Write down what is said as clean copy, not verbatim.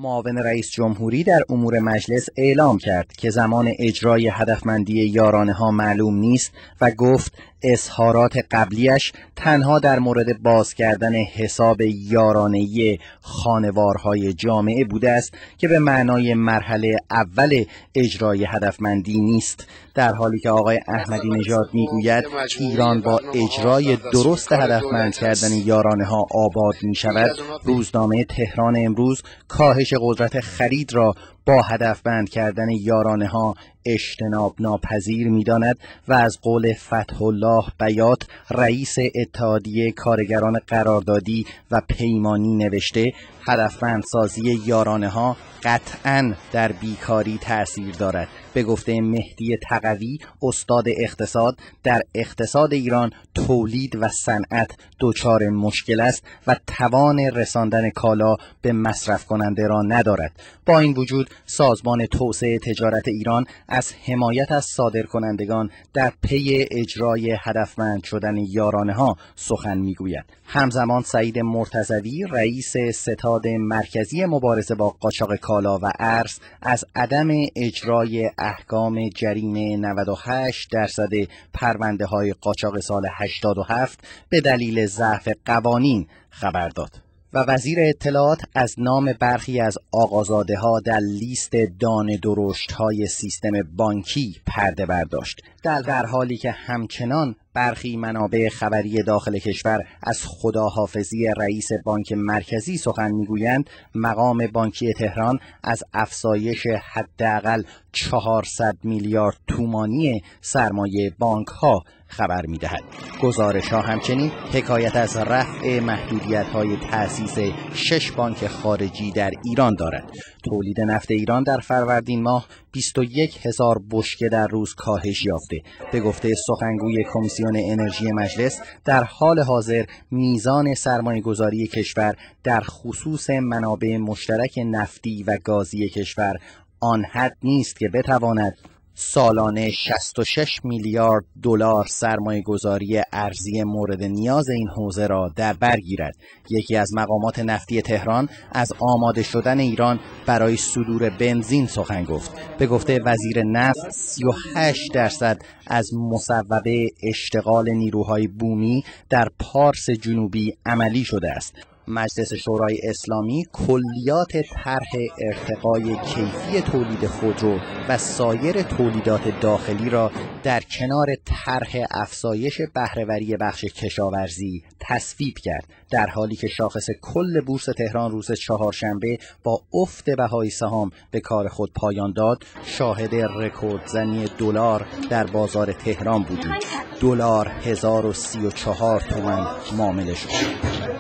معاون رئیس جمهوری در امور مجلس اعلام کرد که زمان اجرای هدفمندی یارانه‌ها معلوم نیست و گفت اظهارات قبلیش تنها در مورد باز کردن حساب یارانه‌ای خانوارهای جامعه بوده است که به معنای مرحله اول اجرای هدفمندی نیست، در حالی که آقای احمدی نژاد میگوید ایران با اجرای درست هدفمند کردن یارانه‌ها آباد می شود. روزنامه تهران امروز کاهش قدرت خرید را با هدفمند کردن یارانه‌ها اجتناب ناپذیر می‌داند و از قول فتح الله بیات رئیس اتحادیه کارگران قراردادی و پیمانی نوشته هدفمندسازی یارانه‌ها قطعاً در بیکاری تأثیر دارد. به گفته مهدی تقوی استاد اقتصاد، در اقتصاد ایران تولید و صنعت دچار مشکل است و توان رساندن کالا به مصرف کننده را ندارد. با این وجود سازمان توسعه تجارت ایران از حمایت از صادرکنندگان در پی اجرای هدفمند شدن یارانه‌ها سخن میگوید. همزمان سعید مرتضوی رئیس ستاد مرکزی مبارزه با قاچاق کالا و ارز از عدم اجرای احکام جریمه 98% پرونده‌های قاچاق سال 87 به دلیل ضعف قوانین خبر داد. و وزیر اطلاعات از نام برخی از آقازاده‌ها در لیست دانه درشت‌های سیستم بانکی پرده برداشت، در حالی که همچنان برخی منابع خبری داخل کشور از خداحافظی رئیس بانک مرکزی سخن میگویند. مقام بانکی تهران از افزایش حداقل 400 میلیارد تومانی سرمایه بانک‌ها خبر می‌دهد. گزارش‌ها همچنین حکایت از رفع محدودیت‌های تأسیس 6 بانک خارجی در ایران دارد. تولید نفت ایران در فروردین ماه 21,000 بشکه در روز کاهش یافته. به گفته سخنگوی کمیسیون انرژی مجلس، در حال حاضر میزان سرمایه‌گذاری کشور در خصوص منابع مشترک نفتی و گازی کشور آن حد نیست که بتواند سالانه 66 میلیارد دلار سرمایه‌گذاری ارزی مورد نیاز این حوزه را در بر گیرد. یکی از مقامات نفتی تهران از آماده شدن ایران برای صدور بنزین سخن گفت. به گفته وزیر نفت 38% از مصوبه اشتغال نیروهای بومی در پارس جنوبی عملی شده است. مجلس شورای اسلامی کلیات طرح ارتقای کیفی تولید خودرو و سایر تولیدات داخلی را در کنار طرح افزایش بهره‌وری بخش کشاورزی تصویب کرد، در حالی که شاخص کل بورس تهران روز چهارشنبه با افت بهای سهام به کار خود پایان داد. شاهد رکوردزنی دلار در بازار تهران بودیم. دلار 1034 تومان معامله شد.